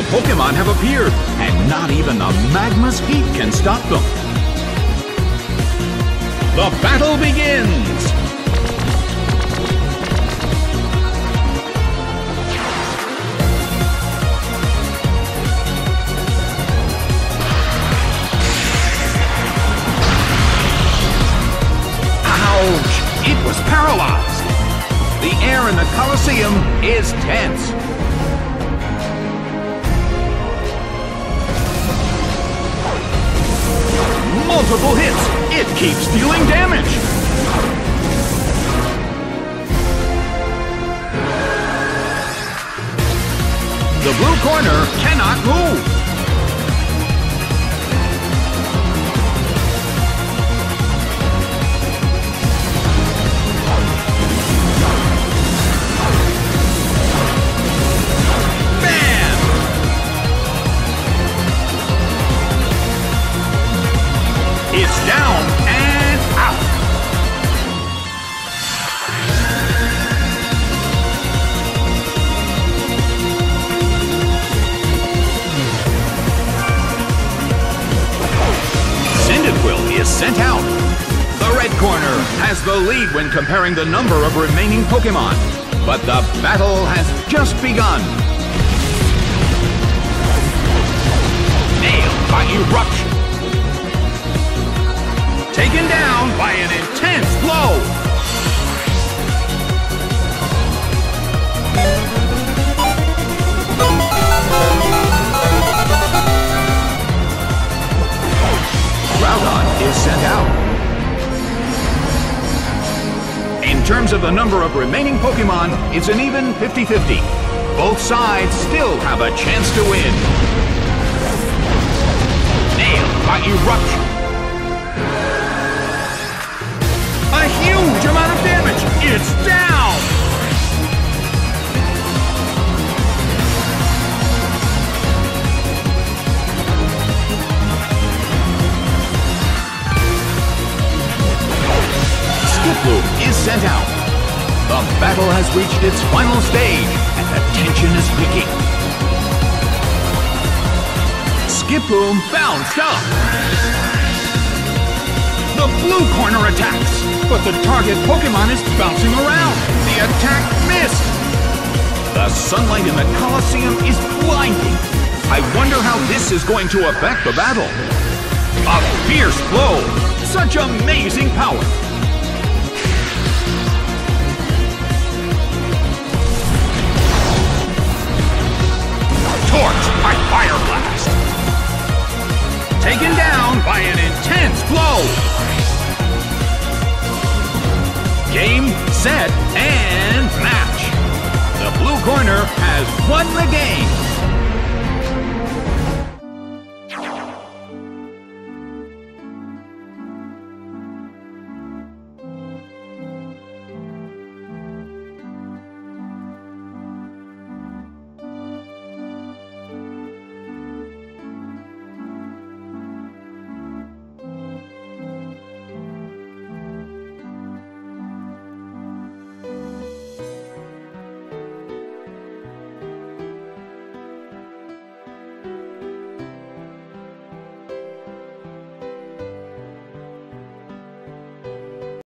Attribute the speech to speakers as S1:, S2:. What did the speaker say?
S1: Pokemon have appeared, and not even the magma's heat can stop them. The battle begins! Ouch! It was paralyzed! The air in the Colosseum is tense. Multiple hits! It keeps dealing damage! The blue corner cannot move! It's down and out. Cyndaquil is sent out. The red corner has the lead when comparing the number of remaining Pokemon. But the battle has just begun. Nailed by Eruption. Taken down by an intense blow! Groudon is sent out. In terms of the number of remaining Pokemon, it's an even 50-50. Both sides still have a chance to win. Nailed by Eruption. A huge amount of damage! It's down! Skiploom is sent out. The battle has reached its final stage, and the tension is peaking. Skiploom bounced up. The blue corner attacks, but the target Pokemon is bouncing around. The attack missed. The sunlight in the Colosseum is blinding. I wonder how this is going to affect the battle. A fierce blow. Such amazing power. Torched by Fire Blast. Taken down by an intense blow. Game, set, and match. The blue corner has won the game.